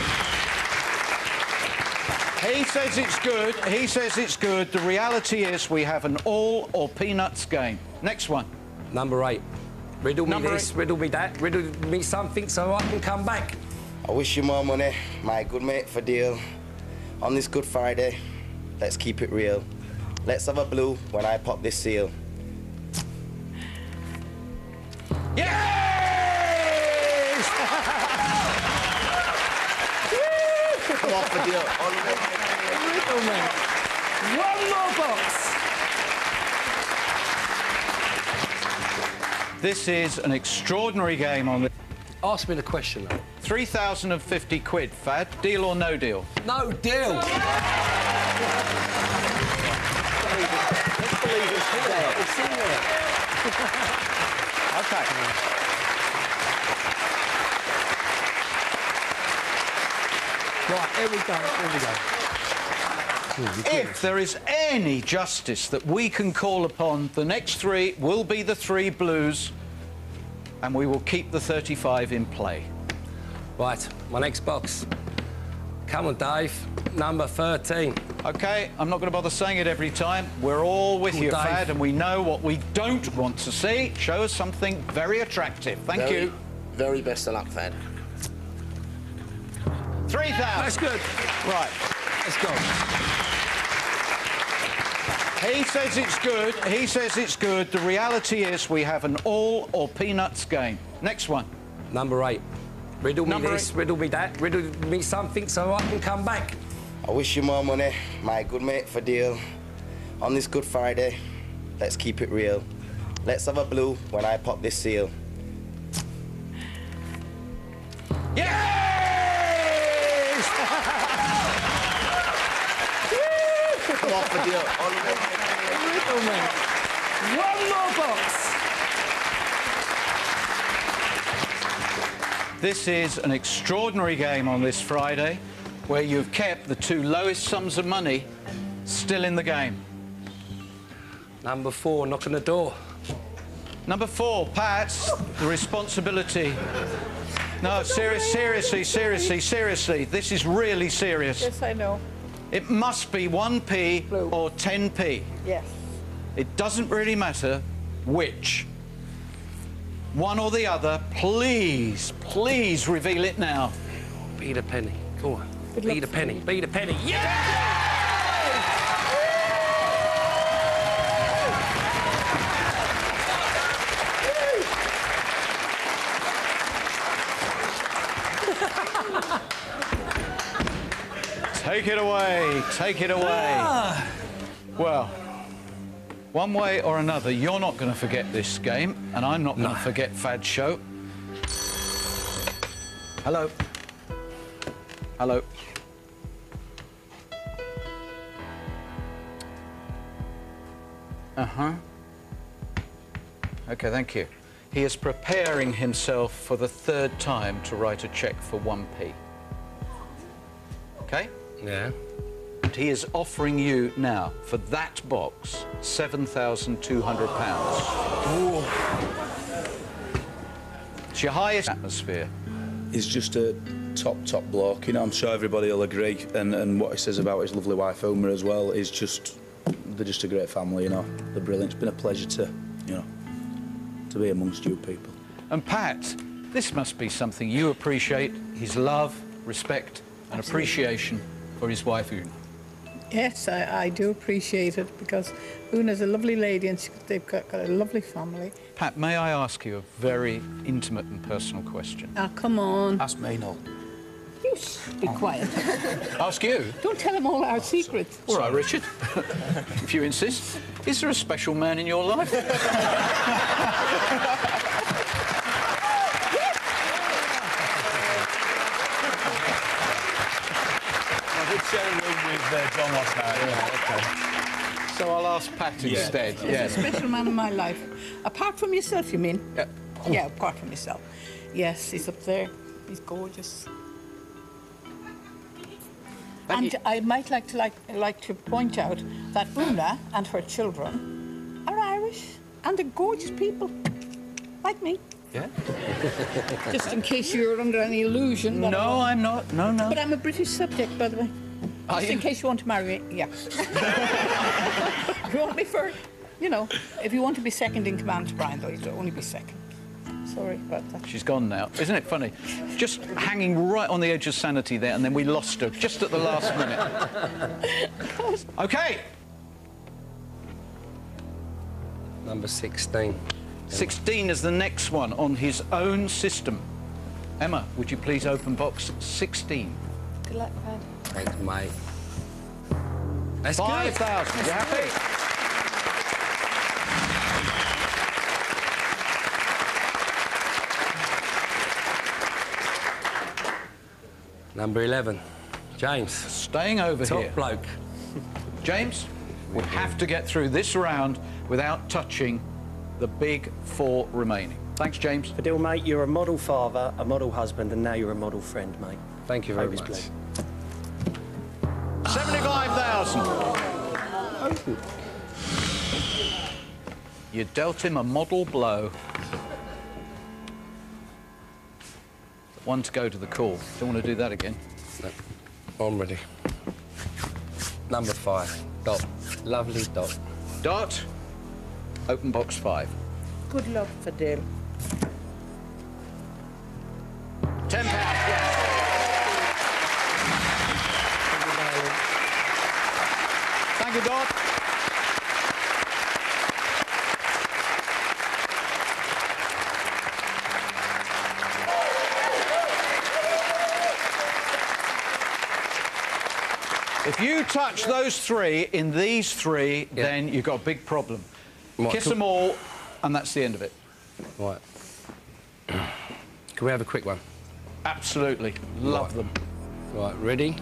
He says it's good. He says it's good. The reality is we have an all or peanuts game. Next one. Number eight. Riddle Number me this, eight. riddle me that, riddle me something so I can come back. I wish you more money, my good mate Fadil. On this Good Friday, let's keep it real. Let's have a blue when I pop this seal. Yes! Come on, Fadil. Riddle me. One more box. This is an extraordinary game on the... Ask me the question, though. three thousand fifty quid, Fad. Deal or no deal? No deal. Let's believe it's there. It's in there. OK. Right, here we go, here we go. If there is any justice that we can call upon, the next three will be the three blues, and we will keep the thirty-five in play. Right, my next box. Come on, Dave. Number thirteen. OK, I'm not going to bother saying it every time. We're all with Cool, you, Dave. Fad, and we know what we don't want to see. Show us something very attractive. Thank Very, you. Very best of luck, Fad. three thousand. That's good. Right. Let's go. He says it's good. He says it's good. The reality is we have an all or peanuts game. Next one. Number eight. Riddle me Number this, eight. riddle me that, riddle me something so I can come back. I wish you more money, my good mate Fadil. On this Good Friday, let's keep it real. Let's have a blue when I pop this seal. Yes! Come on, Fadil. Riddle me. One more box. This is an extraordinary game on this Friday, where you've kept the two lowest sums of money still in the game. Number four, knock on the door. Number four, Pat, the responsibility. No, serious, seriously, seriously, seriously. This is really serious. Yes, I know. It must be one p Blue. or ten p. Yes. It doesn't really matter which. One or the other. Please, please reveal it now. Be the penny. Go on. Good Be luck the to penny. you. Be the penny. Yeah! Take it away, take it away. Ah. Well, one way or another, you're not going to forget this game, and I'm not going to No. forget Fad's show. Hello. Hello. Uh-huh. OK, thank you. He is preparing himself for the third time to write a cheque for one p. OK? Yeah. And he is offering you now, for that box, seven thousand two hundred pounds. It's your highest atmosphere. He's just a top, top bloke, you know, I'm sure everybody will agree. And, and what he says about his lovely wife, Homer, as well, is just, they're just a great family, you know. They're brilliant. It's been a pleasure to, you know, to be amongst you people. And Pat, this must be something you appreciate, his love, respect and Absolutely. appreciation for his wife, Una. Yes, I, I do appreciate it because Una's a lovely lady and she, they've got, got a lovely family. Pat, may I ask you a very intimate and personal question? Ah, come on. Ask me, no. You shh, be quiet. Ask you? Don't tell them all our secrets. All right, Richard. If you insist. Is there a special man in your life? Share a room with uh, John last night. Yeah, okay. So I'll ask Pat Yeah. instead. There's Yes. a special man in my life. Apart from yourself, you mean? Yeah. Yeah, apart from yourself. Yes, he's up there. He's gorgeous. And I might like to like like to point out that Una and her children are Irish and they're gorgeous people, like me. Yeah. Just in case you're under any illusion. No, I'm not. No, no. But I'm a British subject, by the way. Are Just you? in case you want to marry me, yeah. If you want me for, you know, if you want to be second in command to Brian, though, you'd only be second. Sorry about that. She's gone now. Isn't it funny? Just hanging right on the edge of sanity there, and then we lost her just at the last minute. OK. Number sixteen. sixteen is the next one on his own system. Emma, would you please open box sixteen? Good luck, Fred. Thanks, mate. That's five thousand. You That's happy? Number eleven. James. Staying over Top here. bloke. James, we have to get through this round without touching the big four remaining. Thanks, James. Fadil, mate, you're a model father, a model husband, and now you're a model friend, mate. Thank you very Hope much. it's seventy-five thousand. You dealt him a model blow. One to go to the call. Don't want to do that again. No. I'm ready. Number five. Dot. Lovely Dot. Dot. Open box five. Good luck, Fadil. Ten pounds. Thank you, Dot. If you touch those three in these three, yeah. then you've got a big problem. Right, Kiss cool. them all, and that's the end of it. Right. Can we have a quick one? Absolutely. Love right. them. Right, ready?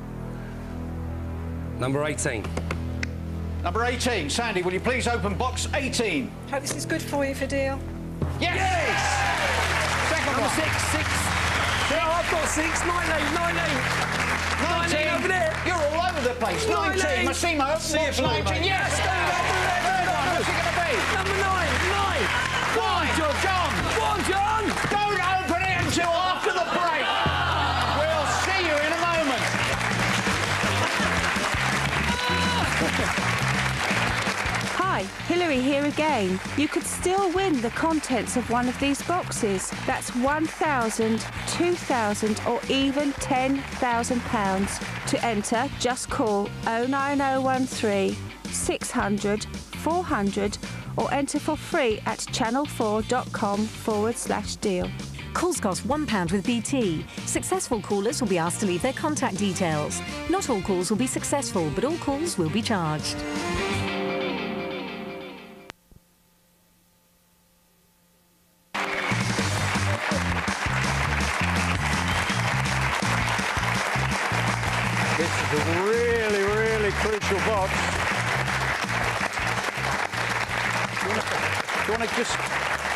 Number eighteen. Number eighteen. Sandy, will you please open box eighteen? Hope this is good for you, Fadil. Yes! yes! Second Number one. six, six. No, I've got six, nineteen, nineteen. nineteen over there. You're all over the place. nineteen. Massimo, open box nineteen. Yes! Third one. What's it going to be? Number nine, nine. Nine. John. John. One, John. Don't open it until after the break. We'll see you in a moment. Hi, Hillary here again. You could still win the contents of one of these boxes. That's one thousand, two thousand or even ten thousand pounds. To enter, just call oh nine oh one three, six hundred, four hundred or enter for free at channel4.com forward slash deal. Calls cost one pound with B T. Successful callers will be asked to leave their contact details. Not all calls will be successful, but all calls will be charged. This is a really, really crucial box. Do you want to just...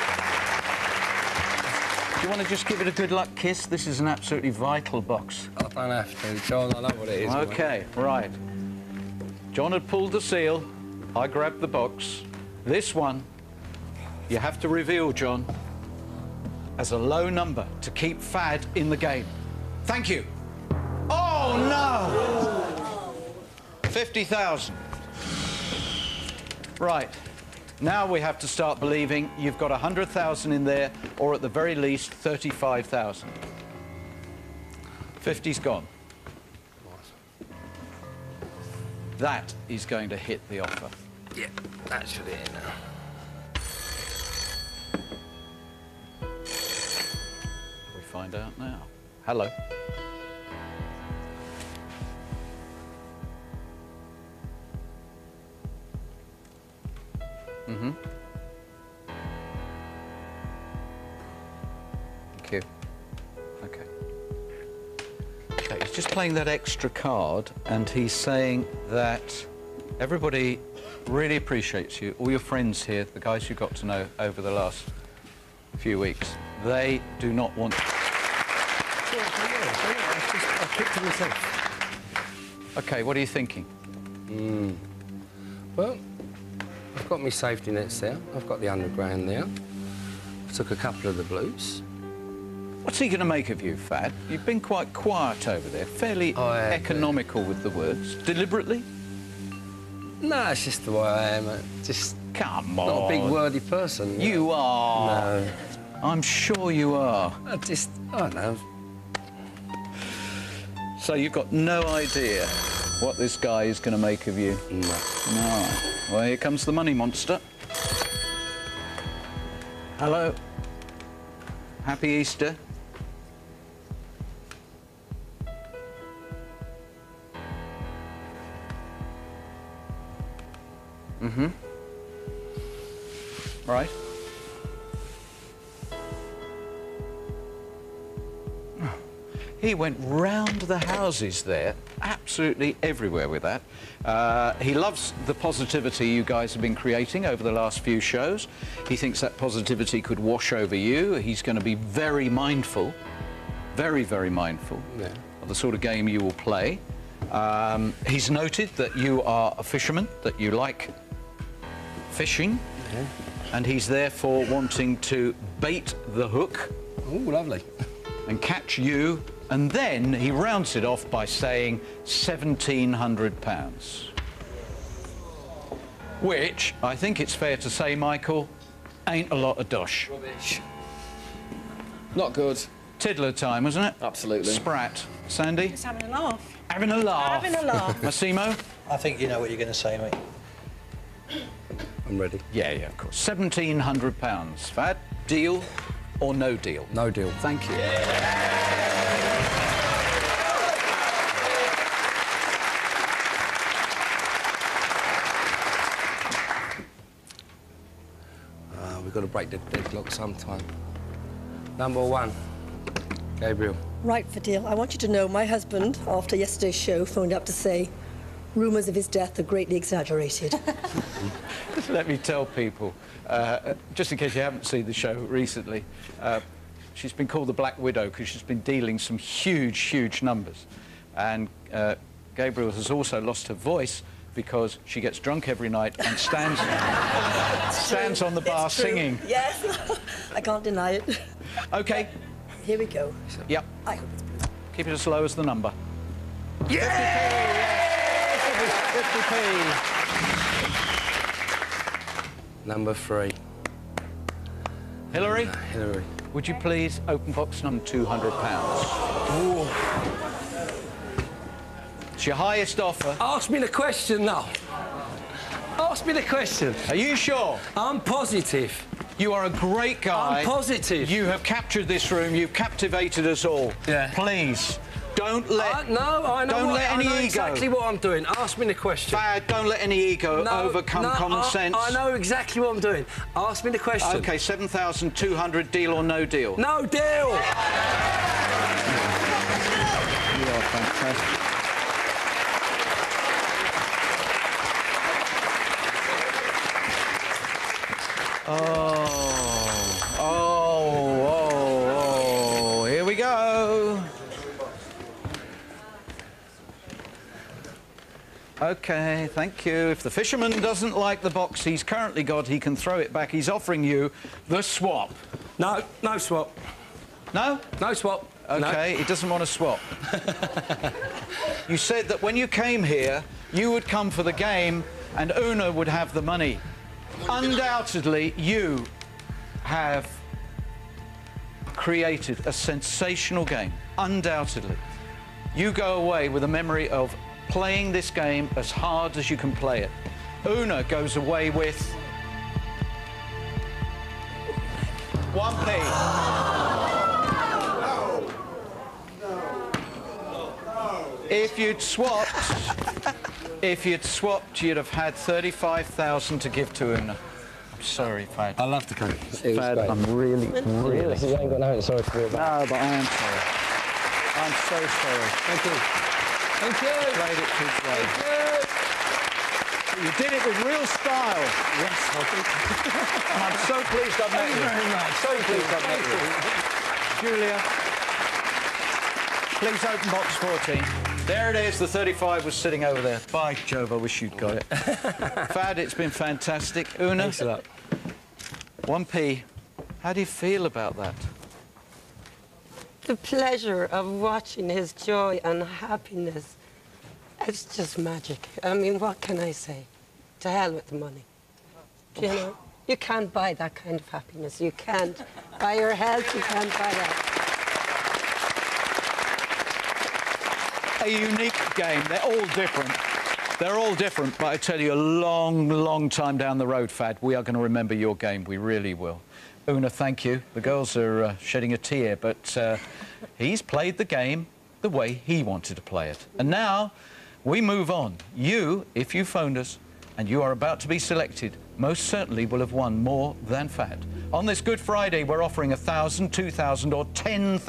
Do you want to just give it a good luck kiss? This is an absolutely vital box. I don't have to, John. I know what it is. OK, mate. Right. John had pulled the seal. I grabbed the box. This one, you have to reveal, John, as a low number to keep Fad in the game. Thank you. Oh, no! fifty thousand. Right. Now we have to start believing you've got one hundred thousand in there, or at the very least, thirty-five thousand. fifty's gone. That is going to hit the offer. Yeah, that should hit it now. We find out now. Hello. Mm-hmm. Thank you. OK. OK, he's just playing that extra card, and he's saying that everybody really appreciates you, all your friends here, the guys you got to know over the last few weeks. They do not want... I just I picked it myself. OK, what are you thinking? Mm. Well, I've got my safety nets there. I've got the underground there. I took a couple of the blues. What's he going to make of you, Fad? You've been quite quiet over there, fairly have, economical with the words. Deliberately? No, it's just the way I am. I'm just Come on. Not a big wordy person. You know. are. No. I'm sure you are. I just, I don't know. So you've got no idea what this guy is going to make of you? No. No. Well, here comes the money monster. Hello. Happy Easter. Mm-hmm. Right. He went round the houses there, absolutely everywhere with that. Uh, he loves the positivity you guys have been creating over the last few shows. He thinks that positivity could wash over you. He's going to be very mindful, very, very mindful yeah. of the sort of game you will play. Um, he's noted that you are a fisherman, that you like fishing, yeah. and he's therefore wanting to bait the hook. Oh, lovely. And catch you, and then he rounds it off by saying seventeen hundred pounds. Which, I think it's fair to say, Michael, ain't a lot of dosh. Rubbish. Not good. Tiddler time, wasn't it? Absolutely. Sprat. Sandy? Just having a laugh. Having a laugh. Having a laugh. Massimo? I think you know what you're going to say, mate. I'm ready. Yeah, yeah, of course. seventeen hundred pounds. Fad, deal or no deal? No deal. Thank you. Uh, we've got to break the deadlock sometime. Number one, Gabriel. Right, Fadil, I want you to know my husband, after yesterday's show, phoned up to say rumours of his death are greatly exaggerated. Just let me tell people, uh, just in case you haven't seen the show recently, uh, she's been called the Black Widow because she's been dealing some huge, huge numbers. And uh, Gabriel has also lost her voice because she gets drunk every night and stands, stands on the bar It's true. singing. Yes, I can't deny it. OK. Here we go. Yep. I hope it's blue. Keep it as low as the number. Yeah! fifty p. Number three. Hillary? Uh, Hillary. Would you please open box number two hundred pounds? It's your highest offer. Ask me the question now. Ask me the question. Are you sure? I'm positive. You are a great guy. I'm positive. You have captured this room. You've captivated us all. Yeah. Please, don't let... I, no, I know, don't what, let I any know ego... exactly what I'm doing. Ask me the question. Fad, don't let any ego no, overcome no, common I, sense. I know exactly what I'm doing. Ask me the question. OK, seven thousand two hundred, deal or no deal? No deal! You are fantastic. Oh, oh, oh, oh, here we go. OK, thank you. If the fisherman doesn't like the box he's currently got, he can throw it back. He's offering you the swap. No, no swap. No? No swap. OK, no. he doesn't want to swap. You said that when you came here, you would come for the game and Una would have the money. Undoubtedly, you have created a sensational game. Undoubtedly. You go away with a memory of playing this game as hard as you can play it. Una goes away with one p. If you'd swapped, if you'd swapped, you'd have had thirty-five thousand to give to Una. I'm sorry, Fad. I love the game. Fad, I'm really, really You ain't got nothing sorry for it. No, but I am sorry. I'm so sorry. Thank you. Thank you. Played it too slow. Thank you. You did it with real style. Yes, I did. And I'm so pleased I've met Thank you. you very much. So pleased I've met you. Julia. please open box fourteen. There it is, the thirty-five was sitting over there. By Jove, I wish you'd got it. Fad, it's been fantastic. Una? Thanks a lot. one p. How do you feel about that? The pleasure of watching his joy and happiness, it's just magic. I mean, what can I say? To hell with the money. You know, you can't buy that kind of happiness. You can't buy your health, you can't buy that. A unique game. They're all different. They're all different, but I tell you, a long, long time down the road, Fad, we are going to remember your game. We really will. Una, thank you. The girls are uh, shedding a tear, but uh, he's played the game the way he wanted to play it. And now we move on. You, if you phoned us and you are about to be selected, most certainly will have won more than Fad. On this Good Friday, we're offering a thousand, two thousand, or ten thousand.